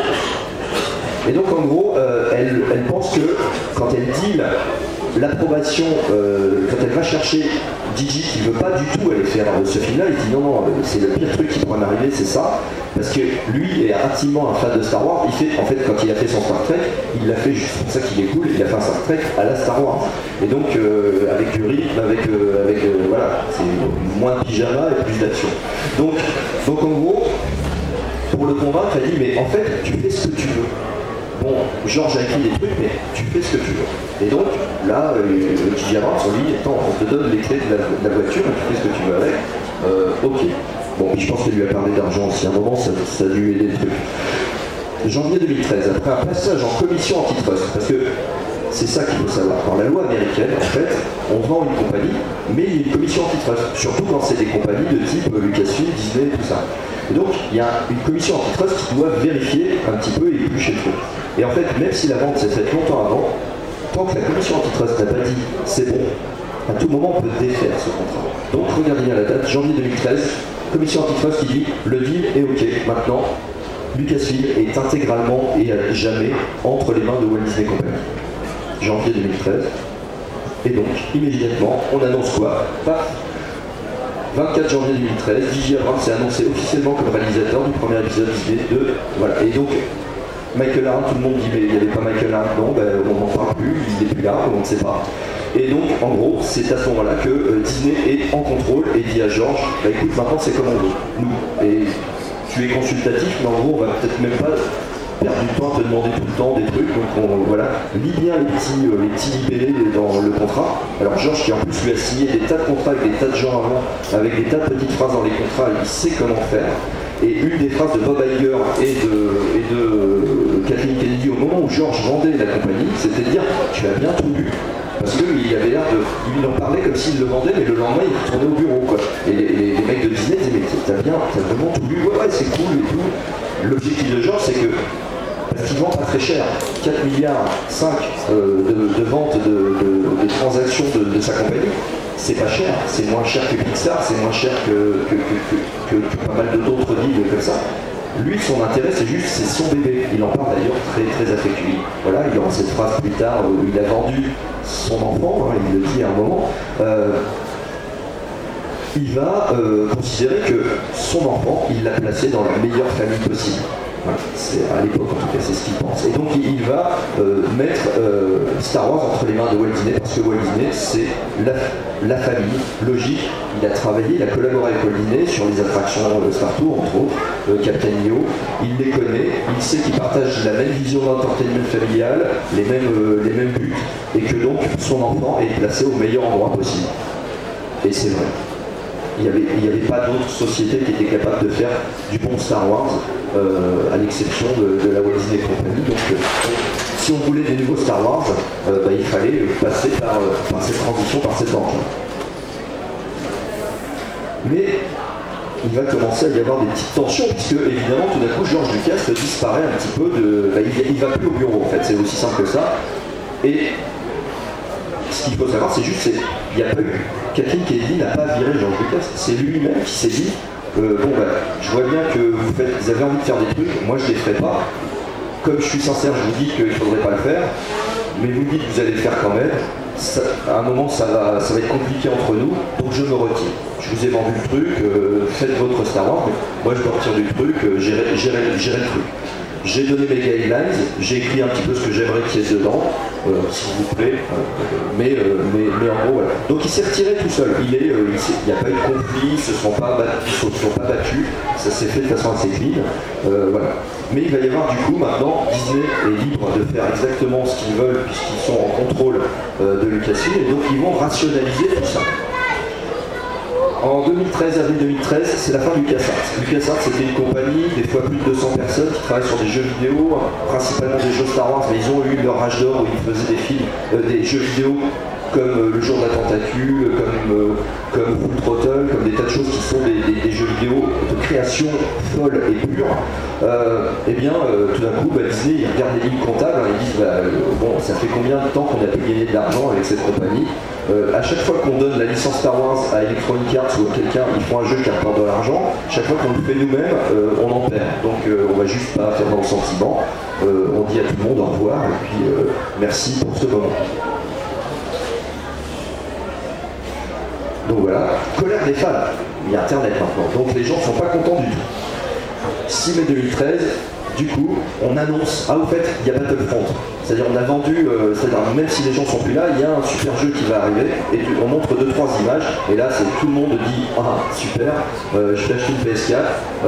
en gros, elle pense que quand elle dit l'approbation, quand elle va chercher Gigi qui veut pas du tout aller faire ce film-là, il dit non, c'est le pire truc qui pourrait m'arriver, c'est ça, parce que lui est intimement un fan de Star Wars. En fait, quand il a fait son Star Trek, il l'a fait juste pour ça qu'il est cool, il a fait un Star Trek à la Star Wars. Et donc avec du rythme, voilà, c'est moins de pyjama et plus d'action. Donc en gros, pour le convaincre, elle dit mais en fait tu fais ce que tu veux. Bon, Georges a écrit des trucs, mais tu fais ce que tu veux. Et donc, là, J.J. Abrams, on lui dit, attends, on te donne les clés de la voiture, et tu fais ce que tu veux avec. Ok. Bon, puis je pense qu'elle lui a parlé d'argent aussi. À un moment, ça a dû aider le truc. Janvier 2013, après un passage en commission antitrust, parce que c'est ça qu'il faut savoir. Dans la loi américaine, en fait, on vend une compagnie, mais il y a une commission antitrust. Surtout quand c'est des compagnies de type Lucasfilm, Disney, tout ça. Et donc, il y a une commission antitrust qui doit vérifier un petit peu et éplucher le truc. Et en fait, même si la vente s'est faite longtemps avant, tant que la commission antitrust n'a pas dit c'est bon, à tout moment on peut défaire ce contrat. Donc regardez bien la date, janvier 2013, commission antitrust qui dit le deal est ok, maintenant Lucasfilm est intégralement et à jamais entre les mains de Walt Disney Company. Janvier 2013. Et donc, immédiatement, on annonce quoi? Paf, 24 janvier 2013, J.J. Abrams s'est annoncé officiellement comme réalisateur du premier épisode Disney de... Voilà, et donc, Michael Arndt, tout le monde dit mais il n'y avait pas Michael Arndt, non, on n'en parle plus, il n'est plus là, on ne sait pas. Et donc, en gros, c'est à ce moment-là que Disney est en contrôle et dit à George, écoute, maintenant c'est comme on veut, nous. Et tu es consultatif, mais en gros, on va peut-être même pas perdre du temps à te demander tout le temps des trucs, donc voilà, lis bien les petits libellés dans le contrat. Alors George, qui en plus lui a signé des tas de contrats avec des tas de gens avant, avec des tas de petites phrases dans les contrats, il sait comment faire. Et une des phrases de Bob Iger et de Kathleen Kennedy au moment où George vendait la compagnie, c'était de dire tu as bien tout lu. Parce qu'il avait l'air de. Il en parlait comme s'il le vendait, mais le lendemain il retournait au bureau, quoi. Et les mecs de Disney disaient mais t'as vraiment tout lu, ouais c'est cool et tout. L'objectif de George c'est que parce qu'il vend pas très cher, 4 milliards 5 de ventes de transactions de sa compagnie, c'est pas cher, c'est moins cher que Pixar, c'est moins cher que pas mal d'autres deals comme ça. Lui, son intérêt, c'est son bébé. Il en parle d'ailleurs très, très affectueux. Voilà, il aura cette phrase plus tard où il a vendu son enfant, hein, il le dit à un moment. Il va considérer que son enfant, il l'a placé dans la meilleure famille possible. Voilà, c'est à l'époque en tout cas c'est ce qu'il pense. Et donc il va mettre Star Wars entre les mains de Walt Disney parce que Walt Disney c'est la famille logique. Il a travaillé, il a collaboré avec Walt Disney sur les attractions Star Tour entre autres, Captain EO, il les connaît, il sait qu'ils partagent la même vision d'entertainment familial, les mêmes buts, et que donc son enfant est placé au meilleur endroit possible. Et c'est vrai. Il n'y avait pas d'autres sociétés qui étaient capables de faire du bon Star Wars, à l'exception de la Walt Disney Company. Donc, si on voulait des nouveaux Star Wars, il fallait passer par cette transition, par cette banque. Mais il va commencer à y avoir des petites tensions, puisque évidemment, tout d'un coup, George Lucas disparaît un petit peu de... il va plus au bureau, en fait, c'est aussi simple que ça. Et ce qu'il faut savoir, c'est juste, il n'y a pas eu... Kathleen Kennedy n'a pas viré George Lucas, c'est lui-même qui s'est dit je vois bien que vous avez envie de faire des trucs, moi je ne les ferai pas. Comme je suis sincère, je vous dis qu'il ne faudrait pas le faire, mais vous me dites que vous allez le faire quand même. à un moment ça va être compliqué entre nous, donc je me retire. Je vous ai vendu le truc, faites votre Star Wars, mais moi je me retire du truc, gérer le truc. J'ai donné mes guidelines, j'ai écrit un petit peu ce que j'aimerais qu'il y ait dedans, s'il vous plaît, mais en gros voilà. Donc il s'est retiré tout seul, il n'y a pas eu de conflit, ils ne se sont pas battus, ça s'est fait de façon assez clean, voilà. Mais il va y avoir du coup maintenant, Disney est libre de faire exactement ce qu'ils veulent puisqu'ils sont en contrôle de Lucasfilm, et donc ils vont rationaliser tout ça. En 2013, avril 2013, c'est la fin de LucasArts. LucasArts, c'était une compagnie, des fois plus de 200 personnes qui travaillent sur des jeux vidéo, principalement des jeux Star Wars, mais ils ont eu leur âge d'or où ils faisaient des films, des jeux vidéo comme Le Jour de la Tentacule, comme Full Throttle, comme des tas de choses qui sont des jeux vidéo de création folle et pure. Et bien, tout d'un coup, Disney, ils regardent les lignes comptables, ils disent bon, ça fait combien de temps qu'on a pu gagner de l'argent avec cette compagnie? À chaque fois qu'on donne la licence Star Wars à Electronic Arts ou à quelqu'un, ils font un jeu qui rapporte de l'argent. Chaque fois qu'on le fait nous-mêmes, on en perd. Donc on va juste pas faire dans le sentiment. On dit à tout le monde au revoir et puis merci pour ce moment. Donc voilà, colère des fans. Il y a Internet maintenant, donc les gens ne sont pas contents du tout. 6 mai 2013, du coup, on annonce, au fait, il y a Battlefront. C'est-à-dire on a vendu, même si les gens sont plus là, il y a un super jeu qui va arriver, et on montre 2-3 images, et là tout le monde dit « Ah, super, je vais acheter une PS4 ».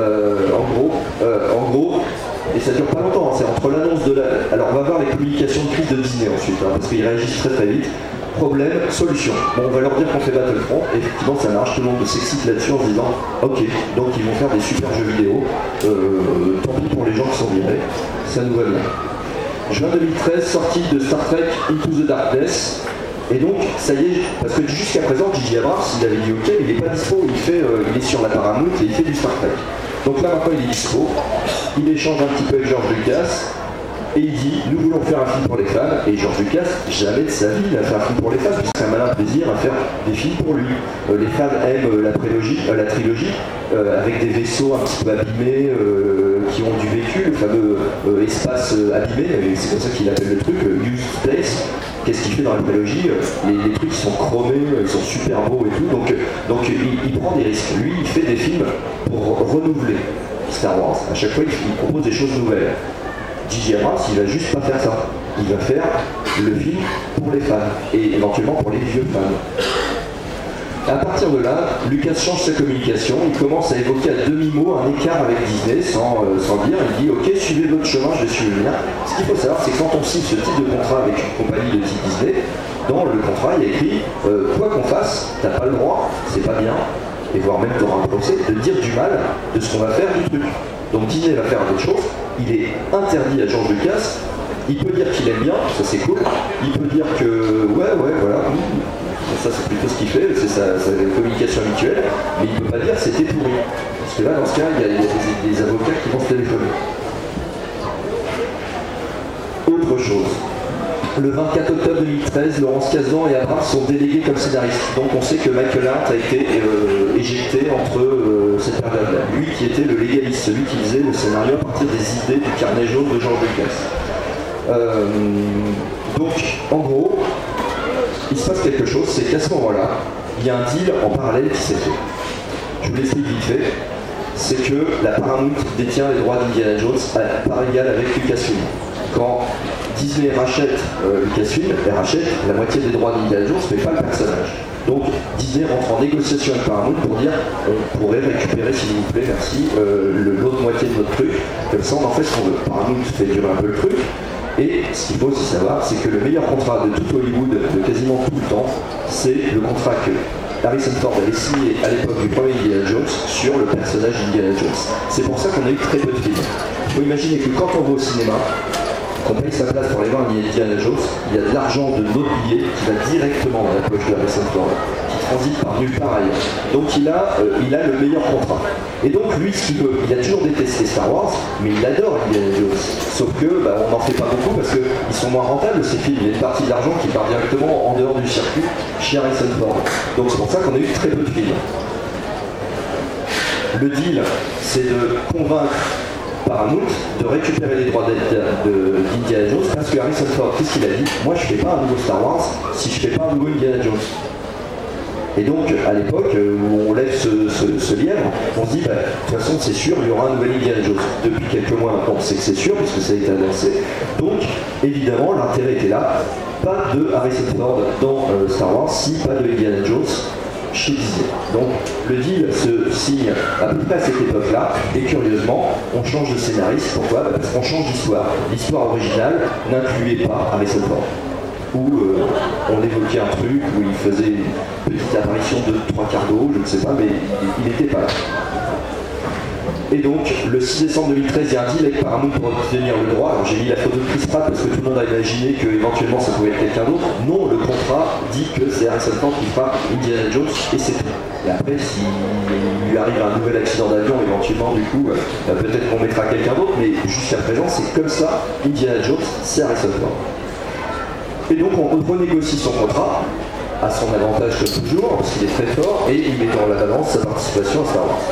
En gros, et ça dure pas longtemps, c'est entre l'annonce de la... Alors on va voir les communications de crise de Disney ensuite, parce qu'ils réagissent très très vite. Problème, solution. Bon, on va leur dire qu'on fait Battlefront, et effectivement ça marche, tout le monde s'excite là-dessus en se disant ok, donc ils vont faire des super jeux vidéo, tant pis pour les gens qui sont virés, ça nous va bien. Juin 2013, sortie de Star Trek Into the Darkness, et donc ça y est, parce que jusqu'à présent J.J. Abrams, il avait dit ok, il n'est pas dispo, il est sur la Paramount et il fait du Star Trek. Donc là maintenant il est dispo, il échange un petit peu avec George Lucas, et il dit, nous voulons faire un film pour les fans, et George Lucas, jamais de sa vie, il a fait un film pour les fans, puisque c'est un malin plaisir à faire des films pour lui. Les fans aiment la trilogie, avec des vaisseaux un petit peu abîmés, qui ont du vécu, le fameux espace abîmé, et c'est comme ça qu'il appelle le truc, Used Space. Qu'est-ce qu'il fait dans la trilogie? Les trucs sont chromés, ils sont super beaux et tout, donc il prend des risques. Lui, il fait des films pour renouveler Star Wars. À chaque fois, il propose des choses nouvelles. J.J. Abrams, il va juste pas faire ça. Il va faire le film pour les fans, et éventuellement pour les vieux fans. À partir de là, Lucas change sa communication, il commence à évoquer à demi-mot un écart avec Disney, sans dire, il dit ok, suivez votre chemin, je vais suivre le mien. Ce qu'il faut savoir, c'est que quand on signe ce type de contrat avec une compagnie de type Disney, dans le contrat, il y a écrit quoi qu'on fasse, t'as pas le droit, c'est pas bien, et voire même tu auras un procès, de dire du mal de ce qu'on va faire du truc. Donc Disney va faire autre chose, il est interdit à George Lucas, il peut dire qu'il aime bien, ça c'est cool, il peut dire que ouais voilà, ça c'est plutôt ce qu'il fait, c'est sa communication habituelle, mais il ne peut pas dire c'était pourri. Parce que là dans ce cas, il y a des avocats qui vont se téléphoner. Autre chose. Le 24 octobre 2013, Laurence Kasdan et Abrams sont délégués comme scénaristes. Donc on sait que Michael Hart a été éjecté entre cette période-là. Lui qui était le légaliste, celui qui faisait le scénario à partir des idées du carnet jaune de George Lucas. Donc en gros, il se passe quelque chose, c'est qu'à ce moment-là, il y a un deal en parallèle qui s'est fait. Je vous l'explique vite fait. C'est que la Paramount détient les droits d'Indiana Jones à part égale avec Lucasfilm. Quand Disney rachète Lucasfilm, elle rachète la moitié des droits d'Indiana Jones, mais pas le personnage. Donc Disney rentre en négociation avec Paramount pour dire on pourrait récupérer, s'il vous plaît, merci, l'autre moitié de notre truc, comme ça on en fait ce qu'on veut. Paramount fait durer un peu le truc, et ce qu'il faut aussi savoir, c'est que le meilleur contrat de tout Hollywood, de quasiment tout le temps, c'est le contrat que Harrison Ford avait signé à l'époque du premier Indiana Jones sur le personnage d'Indiana Jones. C'est pour ça qu'on a eu très peu de films. Il faut imaginer que quand on va au cinéma, qu'on paye sa place pour aller voir Indiana Jones, il y a de l'argent de notre billet qui va directement dans la poche de Harrison Ford, qui transite par nulle part ailleurs. Donc il a le meilleur contrat. Et donc lui, ce qu'il veut, il a toujours détesté Star Wars, mais il adore Indiana Jones. Sauf que on n'en fait pas beaucoup parce qu'ils sont moins rentables ces films. Il y a une partie de l'argent qui part directement en dehors du circuit chez Harrison Ford. Donc c'est pour ça qu'on a eu très peu de films. Le deal, c'est de convaincre Paramount de récupérer les droits d'Indiana Jones parce que Harrison Ford, qu'est-ce qu'il a dit? Moi je fais pas un nouveau Star Wars si je fais pas un nouveau Indiana Jones. Et donc à l'époque où on lève ce lièvre, on se dit bah, de toute façon c'est sûr, il y aura un nouvel Indiana Jones. Depuis quelques mois maintenant on sait que c'est sûr puisque ça a été annoncé. Donc évidemment l'intérêt était là, pas de Harrison Ford dans Star Wars, si pas de Indiana Jones chez Disney. Donc le deal se signe à peu près à cette époque-là, et curieusement, on change de scénariste. Pourquoi? Parce qu'on change d'histoire. L'histoire originale n'incluait pas Harrison Ford. Où on évoquait un truc, où il faisait une petite apparition de 3 quarts d'eau, je ne sais pas, mais il n'était pas là. Et donc, le 6 décembre 2013, il y a un deal avec Paramount pour obtenir le droit. Alors j'ai mis la photo de Chris Pratt parce que tout le monde a imaginé qu'éventuellement ça pouvait être quelqu'un d'autre. Non, le contrat dit que c'est Harrison Ford qui fera Indiana Jones et c'est tout. Et après, s'il lui arrive un nouvel accident d'avion, éventuellement, du coup, peut-être qu'on mettra quelqu'un d'autre, mais jusqu'à présent, c'est comme ça, Indiana Jones, c'est Harrison Ford. Et donc, on renégocie son contrat, à son avantage comme toujours, parce qu'il est très fort, et il met dans la balance sa participation à Star Wars.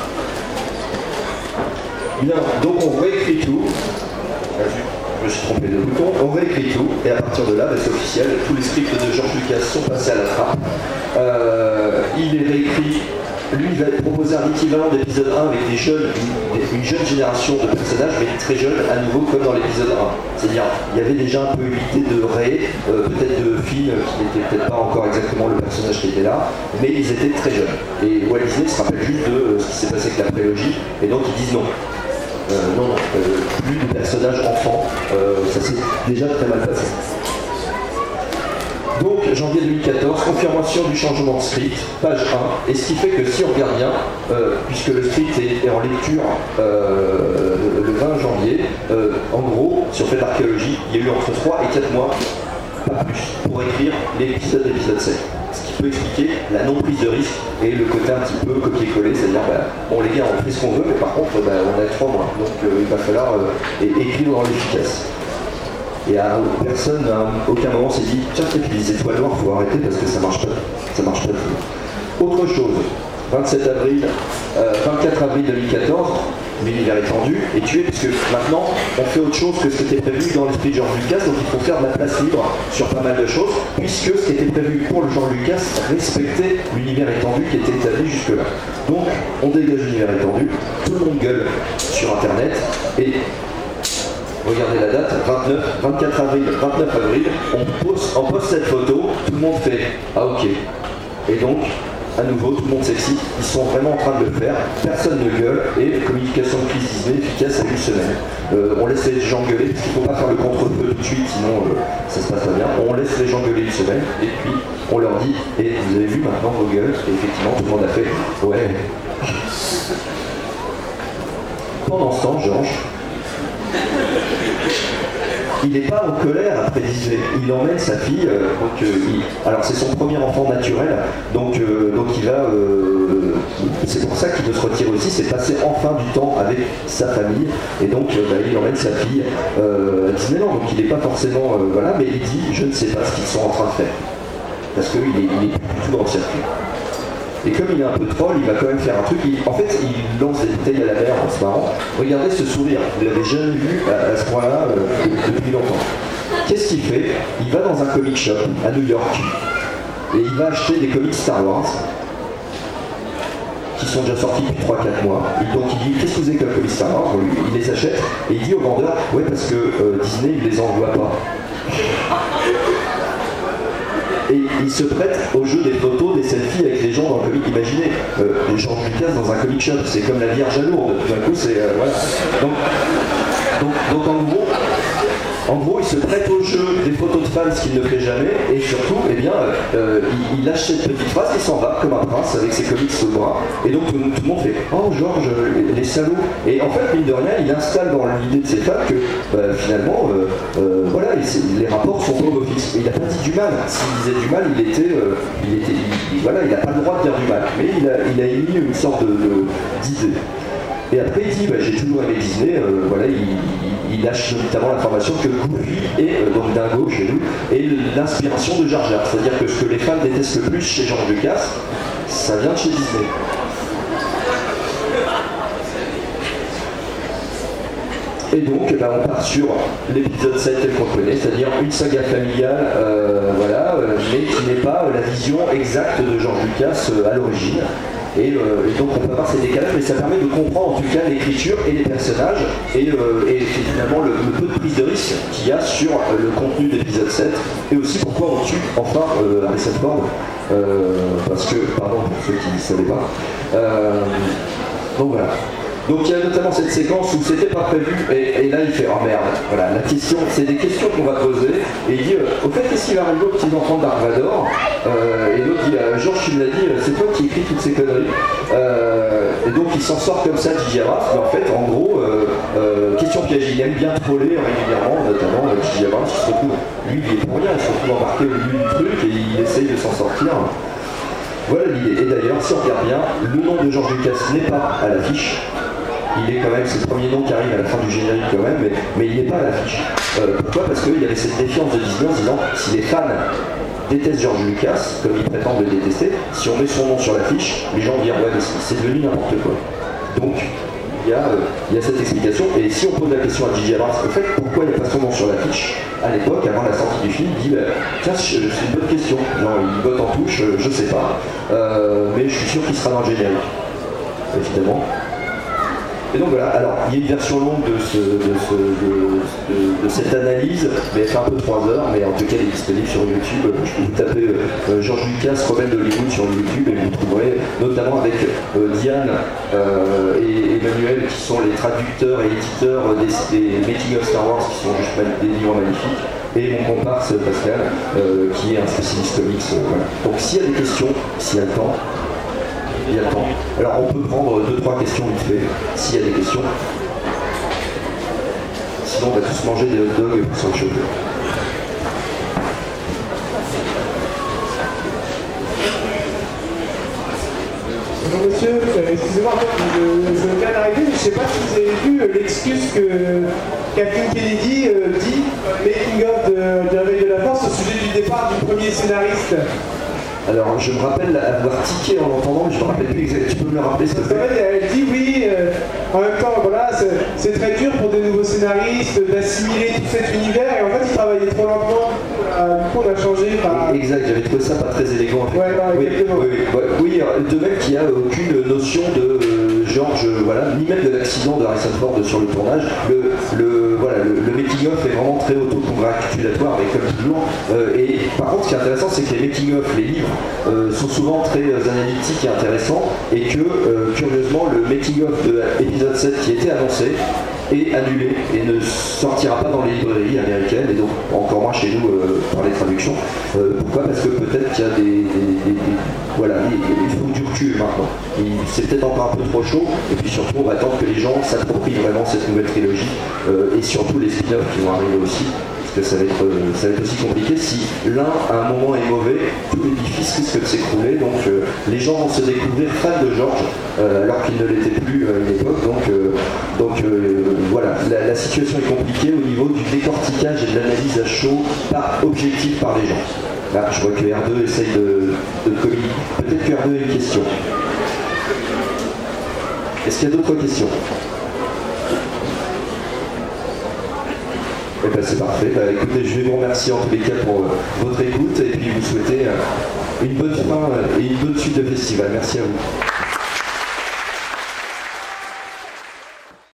Bien, donc on réécrit tout. Je me suis trompé de bouton. On réécrit tout, et à partir de là, c'est officiel, tous les scripts de George Lucas sont passés à la trappe. Il est réécrit. Lui, il va proposer un équivalent d'épisode 1 avec une jeune génération de personnages, mais très jeunes, à nouveau comme dans l'épisode 1. C'est-à-dire, il y avait déjà un peu une idée de Rey, peut-être de Finn, qui n'était peut-être pas encore exactement le personnage qui était là, mais ils étaient très jeunes. Et Walt Disney se rappelle juste de ce qui s'est passé avec la prélogie, et donc ils disent non. Plus de personnages enfants, ça s'est déjà très mal passé. Donc, janvier 2014, confirmation du changement de script, page 1, et ce qui fait que si on regarde bien, puisque le script est en lecture le 20 janvier, en gros, si on fait de l'archéologie, il y a eu entre 3 et 4 mois, pas plus, pour écrire l'épisode 7. Ce qui peut expliquer la non-prise de risque et le côté un petit peu copier-coller, c'est-à-dire, bon les gars, on fait ce qu'on veut, mais par contre, on a 3 mois, donc il va falloir écrire dans l'efficace. Et personne, à aucun moment s'est dit, tiens, et puis les étoiles noires, il faut arrêter parce que ça marche pas. Autre chose, 24 avril 2014, l'univers étendu est tué puisque maintenant on fait autre chose que ce qui était prévu dans l'esprit de George Lucas, donc il faut faire de la place libre sur pas mal de choses, puisque ce qui était prévu pour le George Lucas respectait l'univers étendu qui était établi jusque-là. Donc on dégage l'univers étendu, tout le monde gueule sur internet, et regardez la date, 29 avril, on poste cette photo, tout le monde fait « Ah ok ». Et donc, à nouveau, tout le monde s'excite, ils sont vraiment en train de le faire, personne ne gueule, et communication de Chris Disney efficace à une semaine. On laisse les gens gueuler, parce qu'il ne faut pas faire le contre-feu tout de suite, sinon ça se passe pas bien. On laisse les gens gueuler une semaine, et puis on leur dit, et vous avez vu maintenant vos gueules, et effectivement tout le monde a fait « Ouais ». Pendant ce temps, Georges, il n'est pas en colère après Disney, il emmène sa fille, alors c'est son premier enfant naturel, donc il va, c'est pour ça qu'il veut se retirer aussi, c'est passer enfin du temps avec sa famille, et donc il emmène sa fille à Disneyland, donc il n'est pas forcément, voilà, mais il dit je ne sais pas ce qu'ils sont en train de faire, parce qu'il est plus du tout dans le circuit. Et comme il est un peu troll, il va quand même faire un truc, en fait il lance des bouteilles à la mer en ce moment. Regardez ce sourire, vous l'avez jamais vu à ce point-là depuis longtemps. Qu'est-ce qu'il fait? Il va dans un comic shop à New York et il va acheter des comics Star Wars qui sont déjà sortis depuis 3-4 mois. Et donc il dit qu'est-ce que vous avez comme comics Star Wars? Il les achète et il dit au vendeur ouais parce que Disney il les envoie pas. Et il se prête au jeu des photos, des selfies avec les gens dans le comic. Imaginez, George Lucas dans un comic shop, c'est comme la Vierge à Lourdes. Tout d'un coup, c'est voilà. Donc en gros, il se prête au jeu des photos de fans, ce qu'il ne fait jamais, et surtout, eh bien, il lâche cette petite phrase, il s'en va comme un prince avec ses comics au bras. Et donc tout le monde fait oh Georges, les salauds. Et en fait, mine de rien, il installe dans l'idée de ses fans que finalement, voilà, les rapports sont pas au fixe. Et il n'a pas dit du mal. S'il disait du mal, voilà, il n'a pas le droit de dire du mal. Mais il a émis une sorte d'idée. Et après il dit j'ai toujours aimé Disney, voilà, il lâche notamment l'information que Goofy est, donc Dingo chez nous, est l'inspiration de Jar Jar. C'est-à-dire que ce que les fans détestent le plus chez George Lucas, ça vient de chez Disney. Et donc, bah, on part sur l'épisode 7 tel qu'on connaît, c'est-à-dire une saga familiale, voilà, mais qui n'est pas la vision exacte de George Lucas à l'origine. Et donc on peut avoir ces décalages, mais ça permet de comprendre en tout cas l'écriture et les personnages et finalement le peu de prise de risque qu'il y a sur le contenu de l'épisode 7 et aussi pourquoi on tue enfin Harrison Ford parce que, pardon pour ceux qui ne savaient pas, donc voilà. Donc il y a notamment cette séquence où c'était pas prévu et là il fait oh merde, voilà, la question, c'est des questions qu'on va poser et il dit au fait qu'est-ce qui va arriver aux petits enfants de Dark Vador et l'autre dit Georges tu me l'as dit, c'est toi qui écris toutes ces conneries et donc il s'en sort comme ça J.J. Abrams, mais en fait en gros question piège, il aime bien troller régulièrement, notamment J.J. Abrams qui se retrouve, lui il est pour rien, il se retrouve embarqué au milieu du truc et il essaye de s'en sortir. Voilà l'idée, et d'ailleurs si on regarde bien, le nom de George Lucas n'est pas à l'affiche. Il est quand même, c'est le premier nom qui arrive à la fin du générique quand même, mais il n'est pas à l'affiche. Pourquoi? Parce qu'il y avait cette défiance de Disney en disant si les fans détestent George Lucas, comme ils prétendent le détester, si on met son nom sur l'affiche, les gens vont dire ouais mais c'est devenu n'importe quoi. Donc il y a cette explication, et si on pose la question à J.J. Abrams, au fait pourquoi il n'y a pas son nom sur l'affiche, à l'époque, avant la sortie du film, il dit tiens c'est une bonne question, genre il botte en touche, je sais pas, mais je suis sûr qu'il sera dans le générique, évidemment. Et donc voilà, alors il y a une version longue de cette analyse, mais elle fait un peu 3 heures, mais en tout cas elle est disponible sur YouTube. Je peux vous taper George Lucas, Rebelle d'Hollywood sur YouTube et vous trouverez notamment avec Diane et Emmanuel qui sont les traducteurs et éditeurs des Making of Star Wars qui sont juste des livres magnifiques. Et mon comparse Pascal qui est un spécialiste comics. Voilà. Donc s'il y a des questions, s'il y a le temps, il y a le temps. Alors on peut prendre 2-3 questions vite fait, s'il y a des questions. Sinon on va tous manger des hot dogs pour s'en chauffer. Bonjour monsieur, excusez-moi, je viens d'arriver, mais je ne sais pas si vous avez vu l'excuse que Kathleen Kennedy dit making of de La Veille de la Force au sujet du départ du premier scénariste. Alors, je me rappelle avoir tiqué en l'entendant, mais je ne me rappelle plus exactement. Tu peux me le rappeler, s'il te plaît? Elle dit oui, en même temps, voilà, c'est très dur pour des nouveaux scénaristes d'assimiler tout cet univers, et en fait, ils travaillaient trop lentement. Du coup, on a changé par... Exact, j'avais trouvé ça pas très élégant. Ouais, non, exactement. Oui, de même qu'il n'y a aucune notion de George, voilà, ni même de l'accident de Harrison Ford sur le tournage. Le making-of est vraiment très auto-congratulatoire, mais comme toujours. Et par contre, ce qui est intéressant, c'est que les making-of, les livres, sont souvent très analytiques et intéressants, et que, curieusement, le making-of de l'épisode 7 qui était annoncé est annulé et ne sortira pas dans les librairies américaines, et donc encore moins chez nous par les traductions. Pourquoi? Parce que peut-être qu'il y a voilà, il faut du recul maintenant. C'est peut-être encore un peu trop chaud, et puis surtout on va attendre que les gens s'approprient vraiment cette nouvelle trilogie, et surtout les spin-offs qui vont arriver aussi. Parce que ça va être aussi compliqué. Si l'un à un moment est mauvais, tout l'édifice risque de s'écrouler. Donc les gens vont se découvrir fans de George alors qu'ils ne l'étaient plus à une époque. Donc voilà, la situation est compliquée au niveau du décortiquage et de l'analyse à chaud par objectif par les gens. Là, je vois que R2 essaye de communiquer. Peut-être que R2 a une question. Est-ce qu'il y a d'autres questions? Eh ben, c'est parfait. Bah, écoutez, je vais vous remercier en tous les cas pour votre écoute et puis vous souhaiter une bonne fin et une bonne suite de festival. Merci à vous.